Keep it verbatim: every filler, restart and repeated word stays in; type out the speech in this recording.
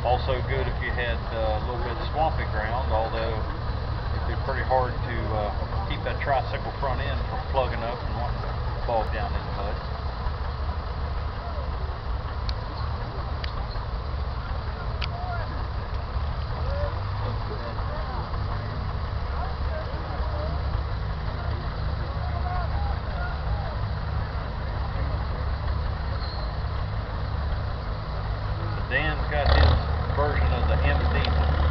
Also good if you had uh, a little bit of swampy ground, although it'd be pretty hard to uh, keep that tricycle front end from plugging up and wanting to bog down in the mud. Dan's got his version of the empty